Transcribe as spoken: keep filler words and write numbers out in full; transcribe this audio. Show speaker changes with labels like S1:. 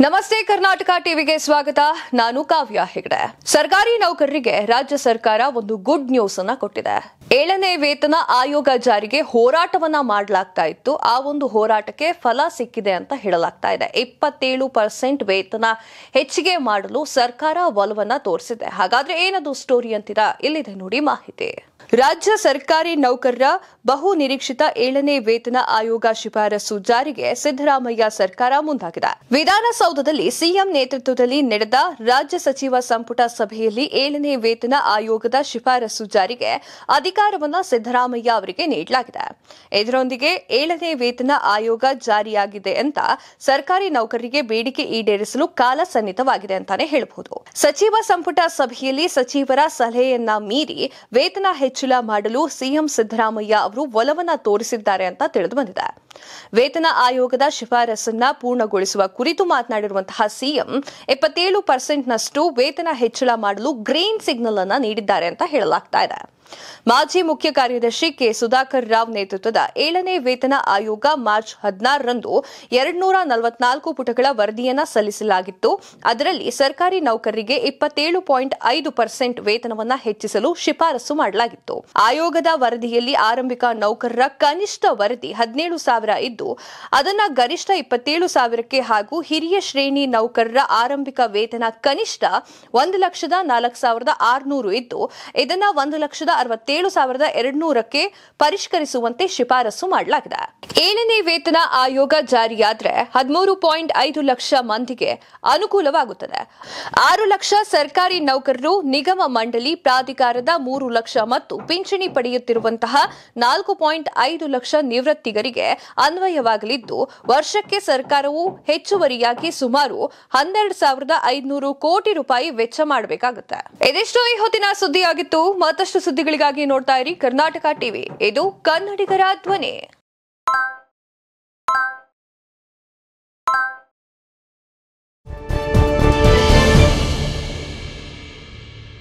S1: ನಮಸ್ತೆ ಕರ್ನಾಟಕ ಟಿವಿಗೆ ಸ್ವಾಗತ. ನಾನು ಕಾವ್ಯ ಹೆಗಡೆ. ಸರ್ಕಾರಿ ನೌಕರರಿಗೆ ರಾಜ್ಯ ಸರ್ಕಾರ ಒಂದು ಗುಡ್ ನ್ಯೂಸ್ ಅನ್ನ ಕೊಟ್ಟಿದೆ. ಏಳನೇ ವೇತನ ಆಯೋಗ ಜಾರಿಗೆ ಹೋರಾಟವನ್ನ ಮಾಡಲಾಗ್ತಾ ಇತ್ತು. ಆ ಒಂದು ಹೋರಾಟಕ್ಕೆ ಫಲ ಸಿಕ್ಕಿದೆ ಅಂತ ಹೇಳಲಾಗ್ತಾ ಇದೆ. ಇಪ್ಪತ್ತೇಳು ಪರ್ಸೆಂಟ್ ವೇತನ ಹೆಚ್ಚಿಗೆ ಮಾಡಲು ಸರ್ಕಾರ ಒಲವನ್ನ ತೋರಿಸಿದೆ. ಹಾಗಾದ್ರೆ ಏನದು ಸ್ಟೋರಿ ಅಂತೀರಾ? ಇಲ್ಲಿದೆ ನೋಡಿ ಮಾಹಿತಿ. ರಾಜ್ಯ ಸರ್ಕಾರಿ ನೌಕರರ ಬಹು ನಿರೀಕ್ಷಿತ ಏಳನೇ ವೇತನ ಆಯೋಗ ಶಿಫಾರಸು ಜಾರಿಗೆ ಸಿದ್ದರಾಮಯ್ಯ ಸರ್ಕಾರ ಮುಂದಾಗಿದೆ. ವಿಧಾನಸೌಧದಲ್ಲಿ ಸಿಎಂ ನೇತೃತ್ವದಲ್ಲಿ ನಡೆದ ರಾಜ್ಯ ಸಚಿವ ಸಂಪುಟ ಸಭೆಯಲ್ಲಿ ಏಳನೇ ವೇತನ ಆಯೋಗದ ಶಿಫಾರಸು ಜಾರಿಗೆ ಅಧಿಕಾರವನ್ನು ಸಿದ್ದರಾಮಯ್ಯ ಅವರಿಗೆ ನೀಡಲಾಗಿದೆ. ಇದರೊಂದಿಗೆ ಏಳನೇ ವೇತನ ಆಯೋಗ ಜಾರಿಯಾಗಿದೆ ಅಂತ ಸರ್ಕಾರಿ ನೌಕರರಿಗೆ ಬೇಡಿಕೆ ಈಡೇರಿಸಲು ಕಾಲ ಸನ್ನಿಹಿತವಾಗಿದೆ ಅಂತಾನೆ ಹೇಳಬಹುದು. ಸಚಿವ ಸಂಪುಟ ಸಭೆಯಲ್ಲಿ ಸಚಿವರ ಸಲಹೆಯನ್ನ ಮೀರಿ ವೇತನ ಹೆಚ್ಚಳ ಮಾಡಲು ಸಿಎಂ ಸಿದ್ದರಾಮಯ್ಯ ಅವರು ಒಲವನ್ನ ತೋರಿಸಿದ್ದಾರೆ ಅಂತ ತಿಳಿದು ಬಂದಿದೆ. ವೇತನ ಆಯೋಗದ ಶಿಫಾರಸನ್ನ ಪೂರ್ಣಗೊಳಿಸುವ ಕುರಿತು ಮಾತನಾಡಿರುವಂತಹ ಸಿಎಂ ಇಪ್ಪತ್ತೇಳು ಪರ್ಸೆಂಟ್ ನಷ್ಟು ವೇತನ ಹೆಚ್ಚಳ ಮಾಡಲು ಗ್ರೀನ್ ಸಿಗ್ನಲ್ ಅನ್ನ ನೀಡಿದ್ದಾರೆ ಅಂತ ಹೇಳಲಾಗ್ತಾ ಇದೆ. ಮಾಜಿ ಮುಖ್ಯ ಕಾರ್ಯದರ್ಶಿ ಕೆ ಸುಧಾಕರ್ ರಾವ್ ನೇತೃತ್ವದ ಏಳನೇ ವೇತನ ಆಯೋಗ ಮಾರ್ಚ್ ಹದಿನಾರರಂದು ಎರಡ್ನೂರ ನಲವತ್ನಾಲ್ಕು ಪುಟಗಳ ವರದಿಯನ್ನ ಸಲ್ಲಿಸಲಾಗಿತ್ತು. ಅದರಲ್ಲಿ ಸರ್ಕಾರಿ ನೌಕರರಿಗೆ ಇಪ್ಪತ್ತೇಳು ಪಾಯಿಂಟ್ ಐದು ಪರ್ಸೆಂಟ್ ವೇತನವನ್ನ ಹೆಚ್ಚಿಸಲು ಶಿಫಾರಸು ಮಾಡಲಾಗಿತ್ತು. ಆಯೋಗದ ವರದಿಯಲ್ಲಿ ಆರಂಭಿಕ ನೌಕರರ ಕನಿಷ್ಠ ವರದಿ ಹದಿನೇಳು ಸಾವಿರ ಇದ್ದು ಅದನ್ನ ಗರಿಷ್ಠ ಇಪ್ಪತ್ತೇಳು ಸಾವಿರಕ್ಕೆ ಹಾಗೂ ಹಿರಿಯ ಶ್ರೇಣಿ ನೌಕರರ ಆರಂಭಿಕ ವೇತನ ಕನಿಷ್ಠ ಒಂದು ಲಕ್ಷದ ನಾಲ್ಕು ಸಾವಿರದ ಆರುನೂರು ಇದ್ದು ಇದನ್ನ ಒಂದು ಲಕ್ಷದ ಅರವತ್ತೇಳು ಸಾವಿರದ ಎರಡ್ನೂರಕ್ಕೆ ಪರಿಷ್ಕರಿಸುವಂತೆ ಶಿಫಾರಸು ಮಾಡಲಾಗಿದೆ. ಏಳನೇ ವೇತನ ಆಯೋಗ ಜಾರಿಯಾದ್ರೆ ಹದಿಮೂರು ಪಾಯಿಂಟ್ ಐದು ಲಕ್ಷ ಮಂದಿಗೆ ಅನುಕೂಲವಾಗುತ್ತದೆ. ಆರು ಲಕ್ಷ ಸರ್ಕಾರಿ ನೌಕರರು, ನಿಗಮ ಮಂಡಳಿ, ಪ್ರಾಧಿಕಾರದ ಮೂರು ಲಕ್ಷ ಮತ್ತು ಪಿಂಚಣಿ ಪಡೆಯುತ್ತಿರುವಂತಹ ನಾಲ್ಕು ಪಾಯಿಂಟ್ ಐದು ಲಕ್ಷ ನಿವೃತ್ತಿಗರಿಗೆ ಅನ್ವಯವಾಗಲಿದ್ದು ವರ್ಷಕ್ಕೆ ಸರ್ಕಾರವು ಹೆಚ್ಚುವರಿಯಾಗಿ ಸುಮಾರು ಹನ್ನೆರಡು ಸಾವಿರದ ಐದುನೂರು ಕೋಟಿ ರೂಪಾಯಿ ವೆಚ್ಚ ಮಾಡಬೇಕಾಗುತ್ತೆ. ಇದಿಷ್ಟು ಈ ಹೊತ್ತಿನ ಸುದ್ದಿಯಾಗಿತ್ತು. ಮತ್ತಷ್ಟು ಸುದ್ದಿಗಳಿಗಾಗಿ ನೋಡ್ತಾ ಇರಿ ಕರ್ನಾಟಕ ಟಿವಿ. ಇದು ಕನ್ನಡಿಗರ ಧ್ವನಿ.